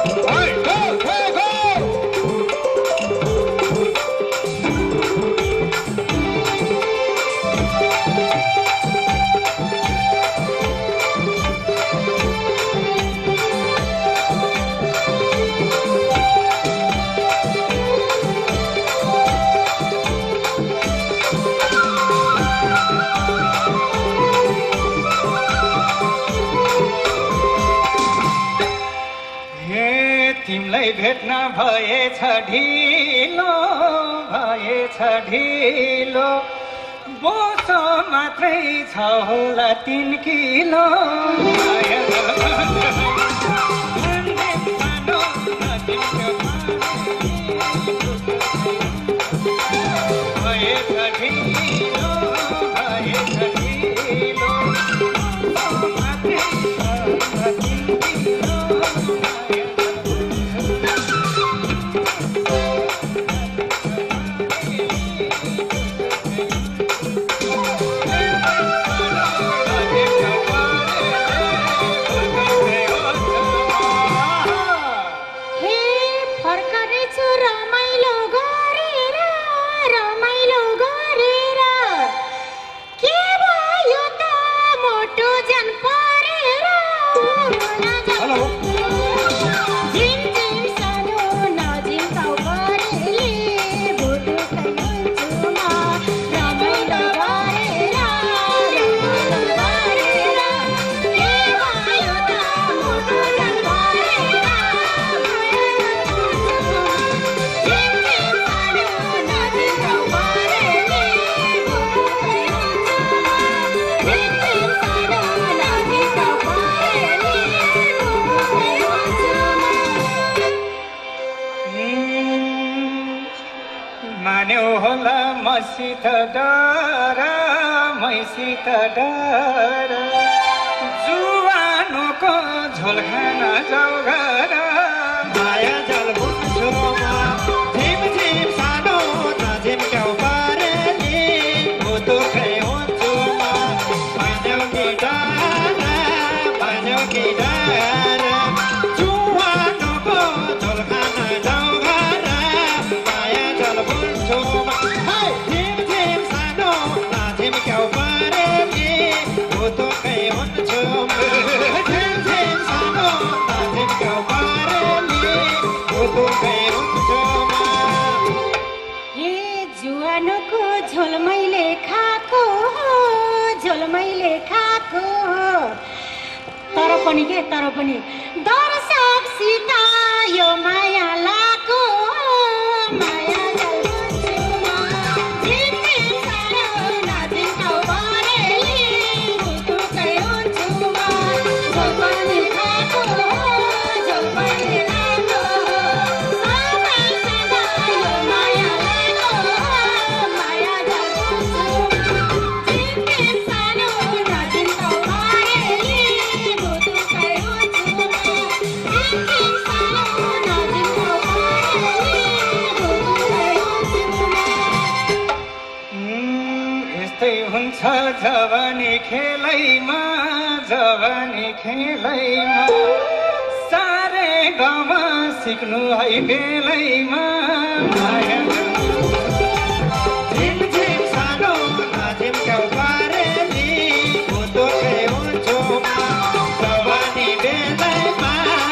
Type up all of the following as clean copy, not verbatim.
भेट्न भएछ ढिलो बोसो मात्रै छ होला 3 किलो मैसित डर जुवानोको झोल खान जाऊ घर माया जल बुझोमा झिम झिम सानो नजिम क्याउ पारेली भूतो खै हुन्छुमा भन्यौ कि डर जुवानोको झोल खान जाऊ घर माया जल बुझोमा तर पनि दर्शक सीता यो माया लाको माया जल्छुमा झिम झिम सानो नाचिम काउ परेली भूतो खै हुन्छुमा झोल पनि खाको सबै सदा यो माया लाको माया जल्छुमा झिम झिम सानो नाचिम काउ परेली जवानी खेलैमा सारे गाउँमा सिक्नु है बेलैमा माया झिम झिम सानो नाचिम क्याउ पारेली भूतो खै हुन्छुमा जवानी बेलैमा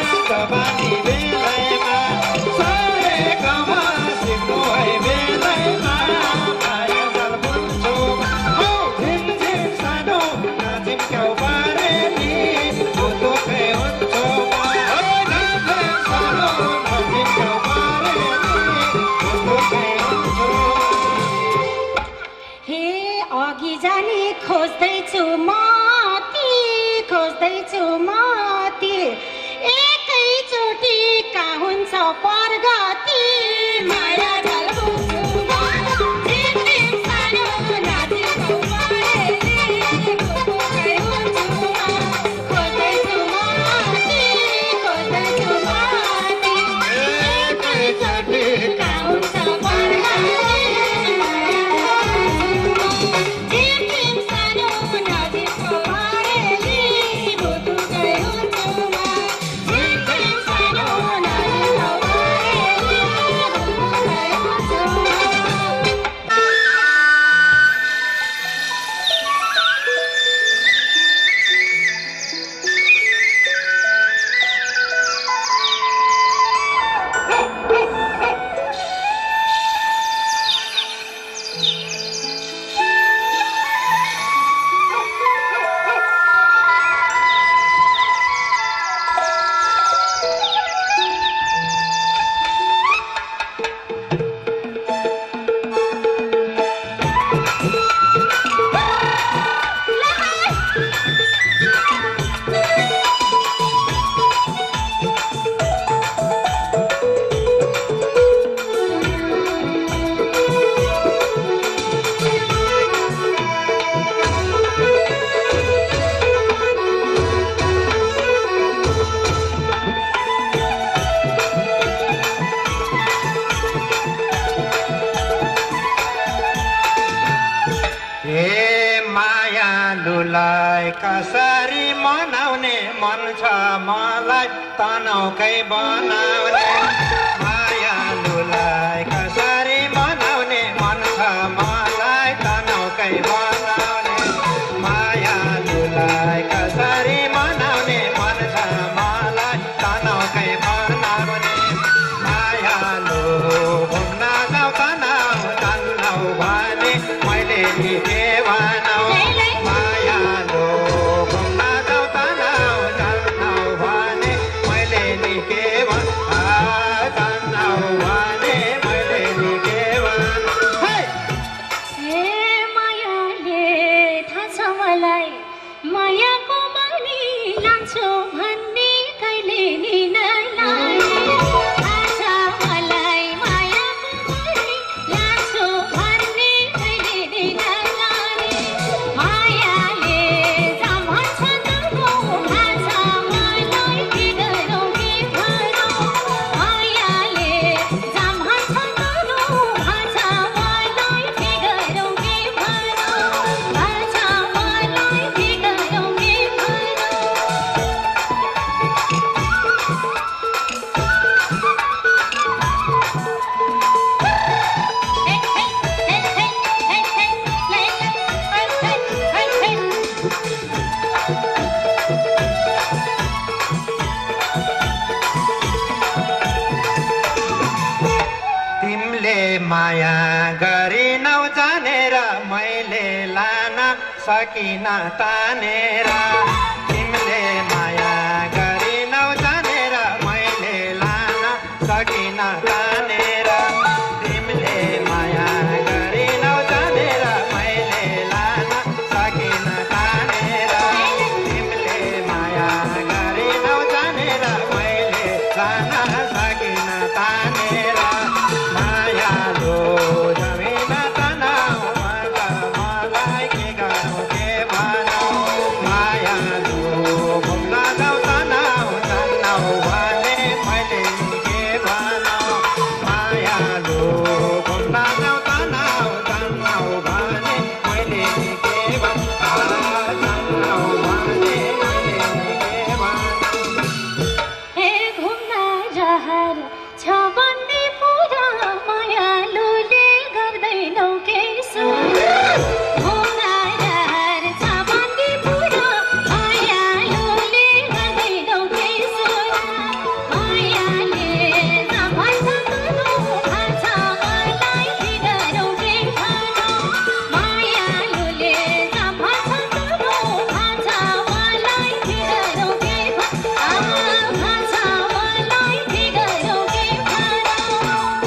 सारे गाउँमा सिक्नु है बेलैमा खोज्दैछु मती एकैचोटि का हुन्छ परगति माया मायालुलाई कसरी मनाउने मन छ मलाई तनाउकै बनाउने मायालुलाई कसरी मनाउने मन छ मलाई तनाउकै बनाउने मायालुलाई कसरी मनाउने मन छ मलाई तनाउकै बनाउने मायालु घुम्न जाऊ तनाउ तनाउ भने मैले नि के भनौ मायालु घुम्न जाऊ तनाउ तनाउ भने मैले नि के तनाउ भने मैले नि के भनौ ए मायाले थाहा छ मलाई मायाको बानी लान्छु भन्ने कहिले नि नलाई थाहा छ मलाई मायाको बानी लान्छु भन्ने कहिले नि नलाई मायाले जहाँ भन्छ जानु थाहा छ मलाई के गरौँ के भनौँ मायाले जहाँ भन्छ जानु थाहा छ मलाई के गरौँ के भनौँ थाहा छ मलाई के गरौँ के तिमीले माया गरिनौ जानेर मैले लान सकिन तानेर तिमीले माया गरिनौ जानेर मैले लान सकिन तानेर तिमीले माया गरिनौ जानेर मैले लान सकिन तानेर तिमीले माया गरिनौ जानेर मैले लान सकिन तानेर मायालु जमिन तनाउ मलाई के गर्नु के भनौ मायालु घुम्न जाऊ तनाउ तनाउ भने मैले के भनौ मायालु घुम्न जाऊ तनाउ तनाउ भने मैले के भनौ तनाउ भने मैले के भनौ हे घुम्न रहर छ भन्ने पुरा मायालुले गर्दैनौ के घुम्न रहर छ भन्ने पुरा मायालुले गर्दैनौ के मायाले जहाँ भन्छ जानु थाहा छ मलाई के गरौँ के भनौँ मायालुले जहाँ भन्छ जानु थाहा छ मलाई के गरौँ के भनौँ थाहा छ मलाई के गरौँ के भनौँ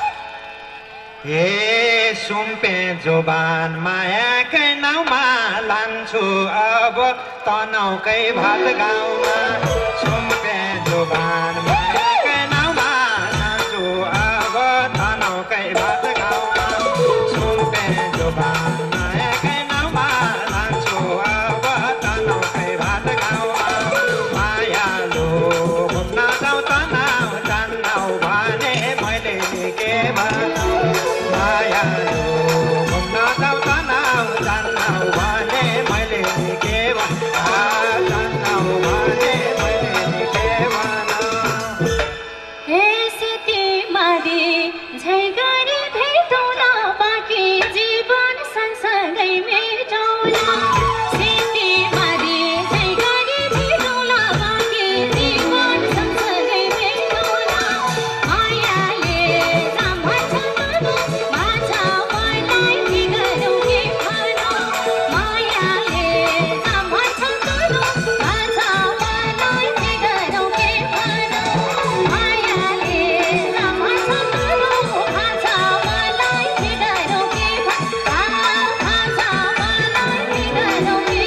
ए सुम्पे जोबान मायाकै नाउँमा लान्छु अब तनाउकै भात गाउँमा सुम्पे जोबान मायाकै नाउँमा लान्छु अब तनाउकै भात गाउँमा सुम्पे जोबान मायाकै नाउँमा लान्छु अब तनाउकै भात गाउँमा मायालु घुम्न जाऊ तनाउ तनाउ भने मैले नि के भनौ मायालु घुम्न जाऊ तनाउ तनाउ भने मैले नि के भनौ तनाउ भने मैले नि के भनौ हे सिटी मादी झै गरी भेटौँला बाँकी जीवन सँगसँगै मेटौँला सिटी मादी झै गरी भेटौँला बाँकी जीवन सँगसँगै मेटौँला मायाले जहाँ भन्छ जानु थाहा छ मलाई के गरौँ के भनौँ मायाले जहाँ भन्छ जानु थाहा छ मलाई के गरौँ के भनौँ मायाले जहाँ भन्छ जानु थाहा छ मलाई के गरौँ के भनौँ थाहा छ मलाई के गरौँ के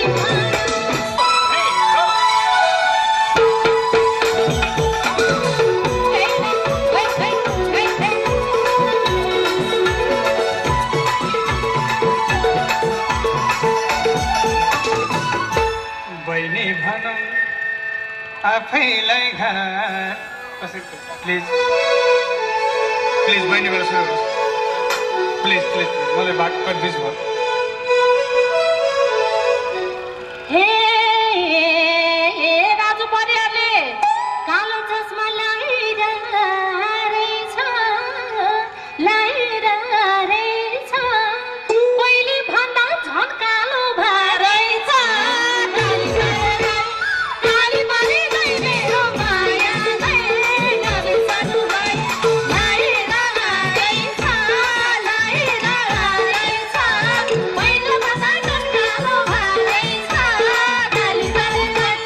बहिनी भनौ आफैलाई घर प्लिज प्लिज बहिनीबाट सुन्नुहोस् प्लिज प्लिज मलाई बात कन्फ्युज भयो हे राजु परियारले कालो चस्मा लाइरहेछ पहिले भन्दा झन् कालो भएछ काली परे गई मेरो मायालाई नबिर्सनु है लाइरहेछ पहिलो भन्दा झन् कालो भएछ काली परे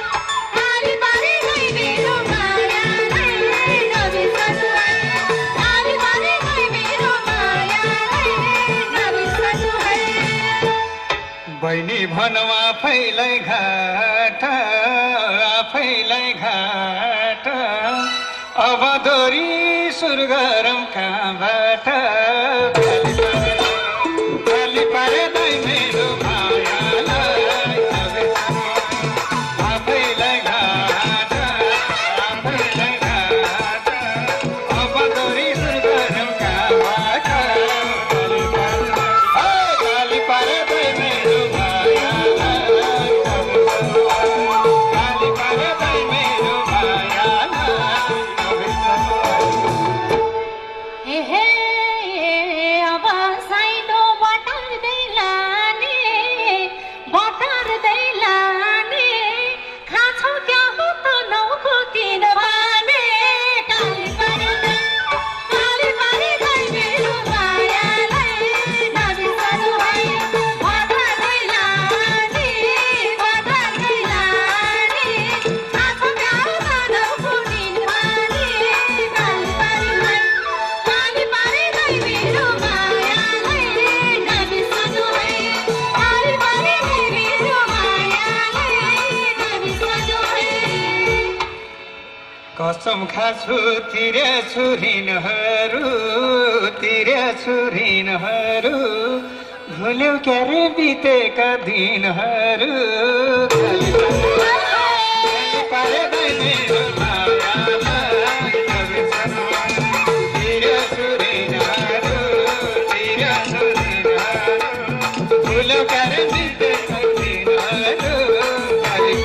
गई मेरो मायालाई नबिर्सनु है काली परे गई मेरो मायालाई नबिर्सनु है बहिनी भनौ आफैलाई घाट अब दोरी सुरु गरौँ कहाँबाट काली पारे मेरो मायालाई आफैलाई घाट अब दोरी सुरु गरौँ कहाँबाट काली पारे मेरो अब साइनो बटार्दै लाने खाछौ क्या हो त नौको किनबाने काली पारे गई मेरो मायालाई नबिर्सनु है बटार्दै लाने खाछौ क्या हो त नौको किनबाने काली पारे गई मेरो मायालाई नबिर्सनु है काली पारे गई मेरो मायालाई नबिर्सनु है कसम खाछु तिरे छुरिनहरू भुल्यौ क्यारे बितेका दिनहरू काली पारे गई मेरो मायालाई नबिर्सनु तिरे छुरिनहरू भुल्यौ क्यारे बितेका दिनहरू काली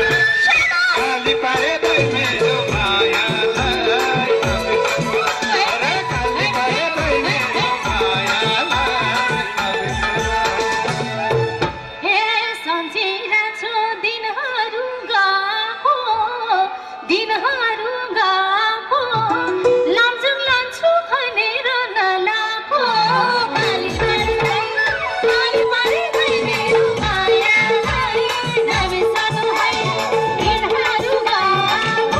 पारे गई मेरो मायालाई नबिर्सनु काली पारे गई मेरो मायालाई नबिर्सनु हे सम्झिरा छु दिनहरू गएको लामजुङ लान्छु भनेर नलाको काली पारे गई मेरो मायालाई नबिर्सनु है दिनहरू गएको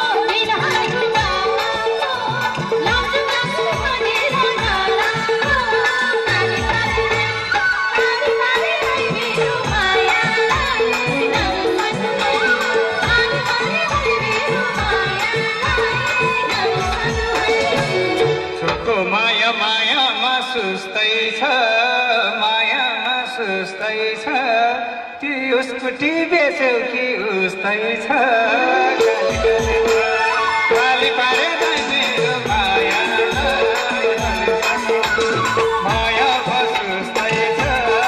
लामजुङ लान्छु भनेर नलाको काली पारे गई मेरो मायालाई नबिर्सनु है काली पारे गई मेरो मायालाई नबिर्सनु है छोको मायामा सुस्तै छ ती उसकुटी बेच्यौ कि उस्तै छ काली पारे गई मेरो मायालाई मायामा सुस्तै छ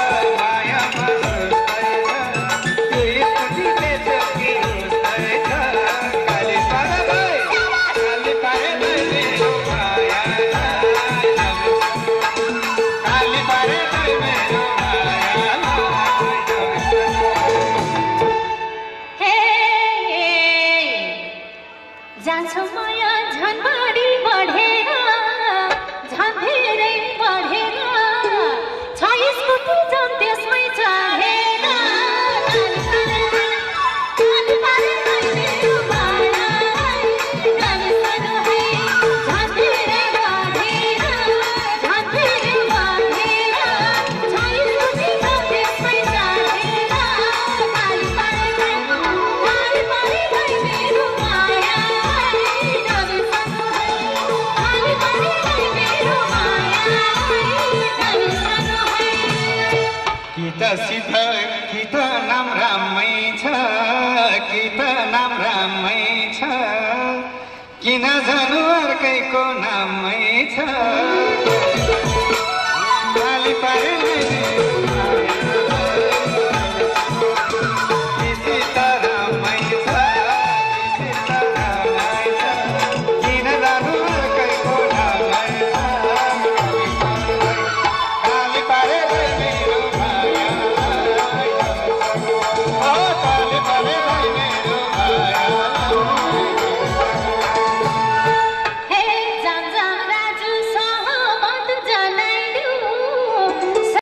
ती उसकुटी बेच्यौ कि उस्तै छ काली पारे गई मेरो मायालाई काली पारे गई मेरो हे जान्छौ माया झन् बढी बढेर झन् धेरै बढेर छ स्कुटी झन् त्यसमै चढेर काली पारे गई मेरो मायालाई नबिर्सनु है झन् धेरै बढेर छ स्कुटी झन् त्यसमै चढेर काली पारे गई मेरो मायालाई नबिर्सनु है काली पारे गई मेरो मायालाई नबिर्सनु है कि त सिद्ध कि त नाम रामै छ किन जानु अर्कैको नामै छ काली पारे